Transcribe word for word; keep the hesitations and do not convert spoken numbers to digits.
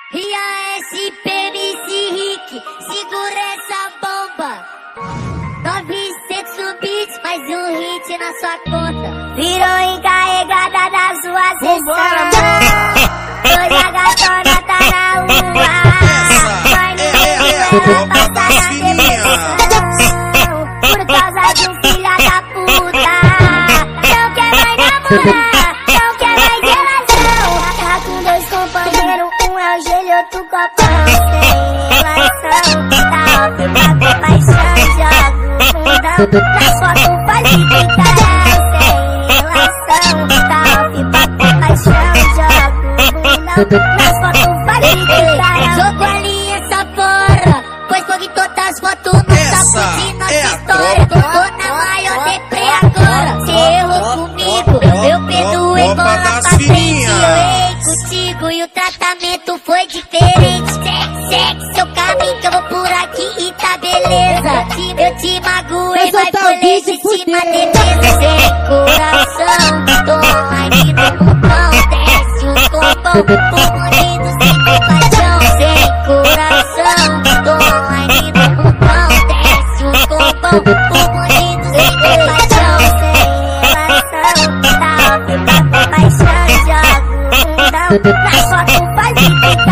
E a S P M C Rick, segura essa bomba. novecentos bits, mais um hit na sua conta. Virou encarregada da sua sessão. Hoje a gatona tá na rua. Vai no meio, ela passa na depressão. Por causa de um filho da puta. Não quer mais namorar, não quer mais relação. Tá com dois companheiros, um é o gelo e outro copão. Sem relação, tá óbvio pra ter paixão. Jogo fundão, nas fotos faz de trinta. Sem relação, tá óbvio pra ter paixão. Jogo fundão, nas fotos faz de trinta. Jogo ali essa porra, pois fogo todas as fotos não tá fugindo nossa história. Tô na maior deprê agora. Cê errou comigo, eu perdoei, bola pra frente. Eu errei contigo e o tratamento foi diferente. Segue, segue seu caminho que eu vou por aqui e tá beleza. Eu te magoei, vai por legítima defesa. Sem coração, tô online no mundão. Desce o compão, comunido sem ter paixão. Sem coração, tô online no mundão. Desce o compão, comunido sem ter paixão. Sem relação, tá óbvio pra ter paixão. Jogo fundão, nas fotos faz de